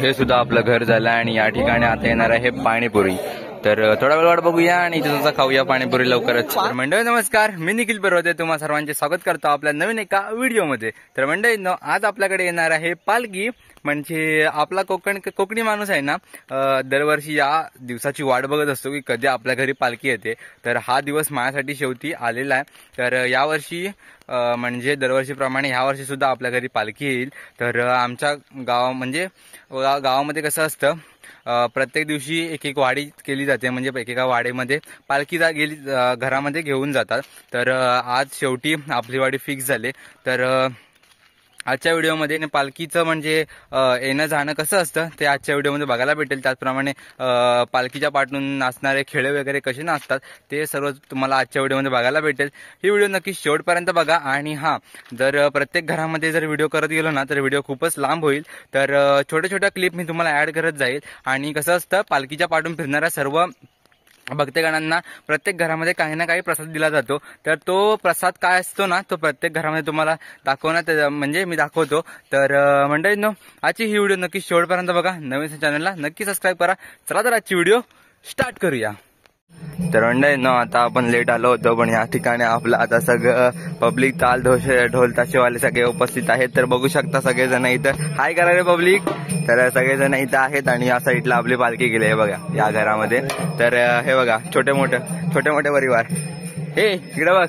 हे सुद्धा आपलं घर झालं आणि या ठिकाणी आता येणार आहे पाणीपुरी। तर थोडा वेळ वाट बघूया आणि तिथं खाऊया पाणीपुरी लवकरच। तर मंडळी नमस्कार, मी निखिल परवते तुम्हा सर्वांचे स्वागत करतो आपल्या नवीन एका व्हिडिओमध्ये। तर मंडळींनो, आज आपल्याकडे येणार आहे पालखी। म्हणजे आपला कोकणी माणूस आहे ना, दरवर्षी या दिवसाची वाट बघत असतो की कधी आपल्या घरी पालखी येते। तर हा दिवस माझ्यासाठी शेवटी आलेला आहे। तर यावर्षी म्हणजे दरवर्षीप्रमाणे यावर्षी सुद्धा आपल्या घरी पालखी येईल। तर आमच्या गावामध्ये कसं असतं, प्रत्येक दिवशी एक वाडी केली जाते। म्हणजे एकेका वाडीमध्ये पालखी गेली घरामध्ये घेऊन जातात। तर आज शेवटी आपली वाडी फिक्स झाली। तर आजच्या व्हिडिओमध्ये पालखीचं म्हणजे येणं जाणं कसं असतं ते आजच्या व्हिडिओमध्ये बघायला भेटेल। त्याचप्रमाणे पालखीच्या पाठून नाचणारे खेळ वगैरे कसे नाचतात ते सर्व तुम्हाला आजच्या व्हिडिओमध्ये बघायला भेटेल। ही व्हिडिओ नक्की शेवटपर्यंत बघा। आणि हां, जर प्रत्येक घरामध्ये जर व्हिडिओ करत गेलो ना तर व्हिडिओ खूपच लांब होईल। तर छोट्या छोट्या क्लिप मी तुम्हाला ॲड करत जाईल। आणि कसं असतं, पालखीच्या पाठून फिरणाऱ्या सर्व भक्तगणांना प्रत्येक घरामध्ये काही ना काही प्रसाद दिला जातो। तर तो प्रसाद काय असतो ना, तो प्रत्येक घरामध्ये तुम्हाला दाखवण्यात म्हणजे मी दाखवतो। तर मंडळींनो, आजची ही व्हिडिओ नक्की शेवटपर्यंत बघा। नवीन चॅनलला नक्की सबस्क्राईब करा। चला तर आजची व्हिडिओ स्टार्ट करूया। तर मंडळींनो, आता आपण लेट आलो होतो, पण या ठिकाणी आपलं आता सगळं पब्लिक ताल ढोल ताशेवाले सगळे उपस्थित आहेत। तर बघू शकता सगळेजण इथं हाय करा रे पब्लिक। तर सगळेजण इथं आहेत आणि या साईडला आपली पालखी गेली आहे बघा या घरामध्ये। तर हे बघा छोटे मोठे परिवार, हे इकडे बघ।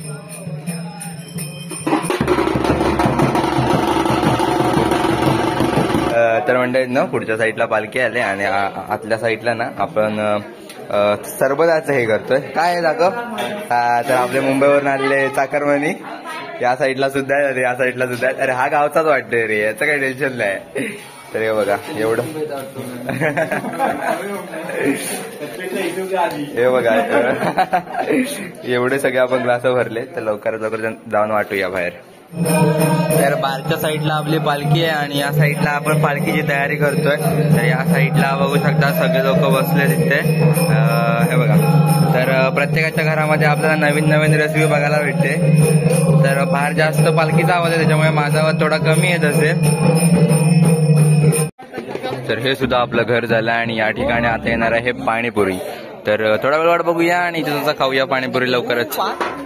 तर मंडळींनो, पुढच्या साईडला पालखी आले आणि आतल्या साईडला ना आपण सरबताचं हे करतोय। काय आहे दाखव? तर आपले मुंबईवरून आलेले चाकरमानी या साईडला सुद्धा आहे, या साईडला सुद्धा आहे। अरे हा गावचाच वाटतोय रे, याचं काही टेन्शन नाही। तर हे बघा एवढं हे बघा एवढे सगळे आपण ग्लास भरले। तर लवकरात लवकर जाऊन वाटूया बाहेर। तर बारच्या साईडला आपली पालखी आहे आणि या साईडला आपण पालखीची तयारी करतोय। तर या साईडला बघू शकता सगळे लोक बसले तिथे, हे बघा। तर प्रत्येकाच्या घरामध्ये आपल्याला नवीन नवीन रेसिपी बघायला भेटते। तर बाहेर जास्त पालखीचा आवाज आहे, त्याच्यामुळे माझा आवाज थोडा कमी येत असेल। तर हे सुद्धा आपलं घर झालं आणि या ठिकाणी आता येणार आहे पाणीपुरी। तर थोडा वेळ वाट बघूया आणि तिथं खाऊया पाणीपुरी लवकरच।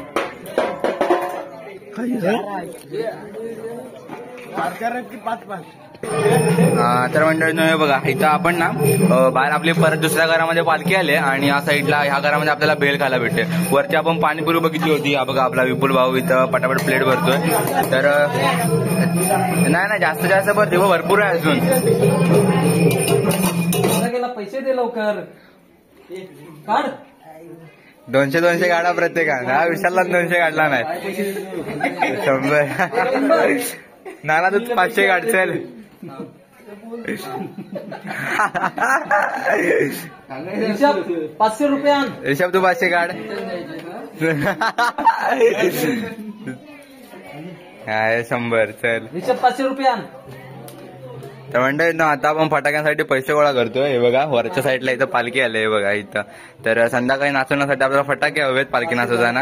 तर मंडळींनो, हे बघा इथं आपण ना बाहेर आपली परत दुसऱ्या घरामध्ये पालखी आले आणि या साईडला ह्या घरामध्ये आपल्याला भेळ खायला भेटते। वरती आपण पाणीपुरी बघितली होती, हा बघा आपला विपुल भाऊ इथं पटापट प्लेट भरतोय। तर नाही जास्त भरते, भरपूर आहे अजून। पैसे दे लवकर, 200 गाडा प्रत्येकानं। हा विशालला 200 काढला नाही, 100 नाना तू 500 काढ चल। ऋषभ तू 500 काढ। काय 100 चल। ऋषभ 500 रुपये। तर मंडळींनो, आता आपण फटाक्यांसाठी पैसे गोळा करतोय। हे बघा वरच्या साईडला इथं पालखी आली, हे बघा इथं। तर संध्याकाळी नाचवण्यासाठी आपल्याला फटाके हवेत पालखी नाचवताना।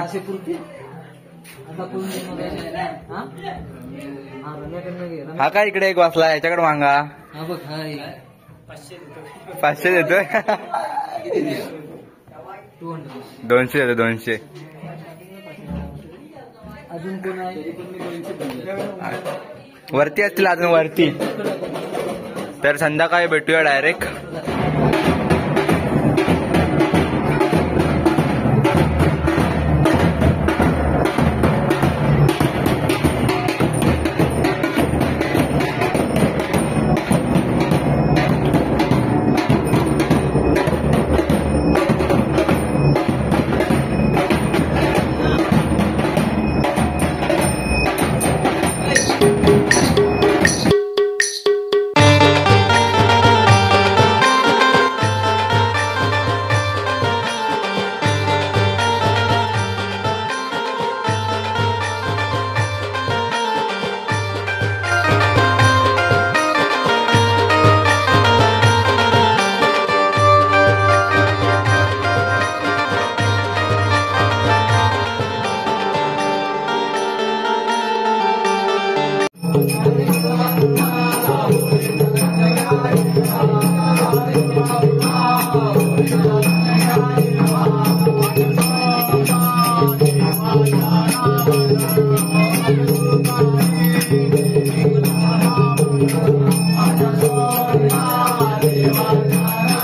हा काय इकडे एक वाचला, याच्याकडे मागा 500 देतोय। 200 देतो, 200 वरती असतील अजून वरती। तर संध्याकाळी भेटूया डायरेक्ट।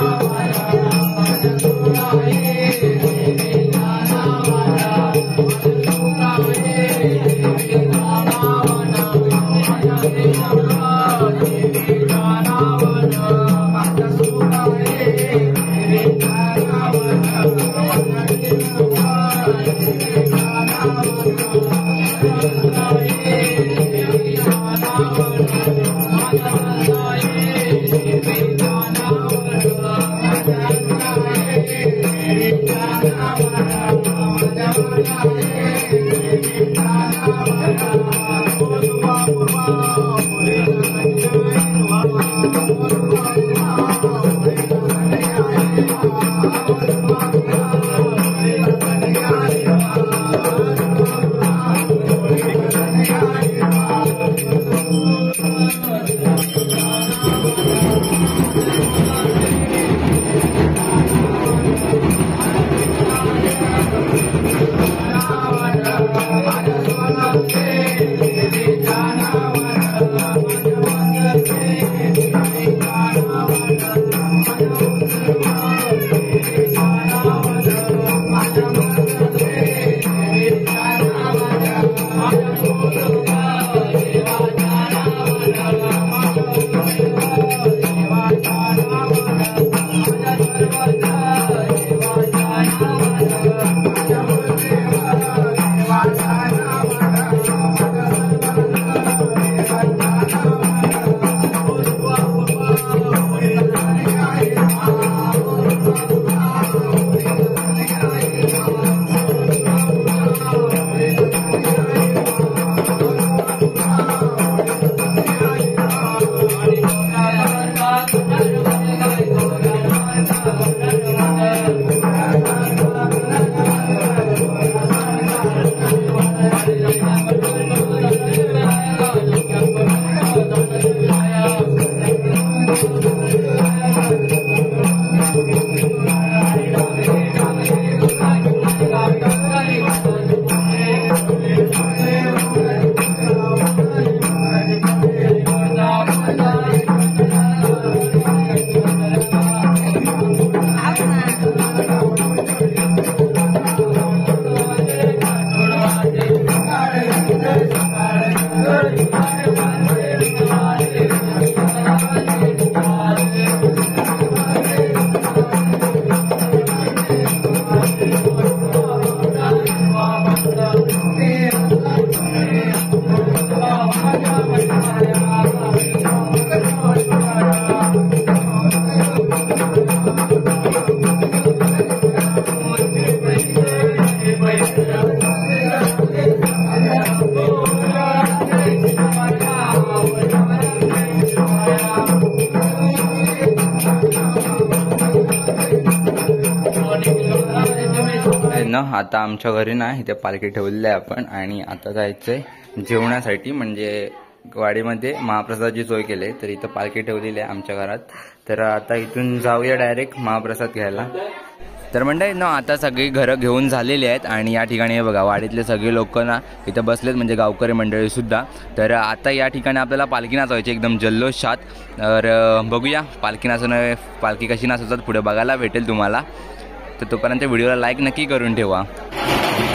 आता आमच्या घरी ना इथे पालखी ठेवलेली आहे आपण आणि आता जायचंय जेवणासाठी म्हणजे वाडीमध्ये महाप्रसादाची सोय केली तर इथं पालखी ठेवलेली आहे आमच्या घरात तर आता इथून जाऊया डायरेक्ट महाप्रसाद घ्यायला। तर मंडळी ना आता सगळी घरं घेऊन झालेली आहेत आणि या ठिकाणी बघा वाडीतले सगळे लोक ना इथं बसलेत म्हणजे गावकरी मंडळी सुद्धा। तर आता या ठिकाणी आपल्याला पालखी नाचवायची एकदम जल्लोषात। तर बघूया पालखी कशी नाचवतात पुढे बघायला भेटेल तुम्हाला। तर तोपर्यंत व्हिडिओला लाईक नक्की करून ठेवा।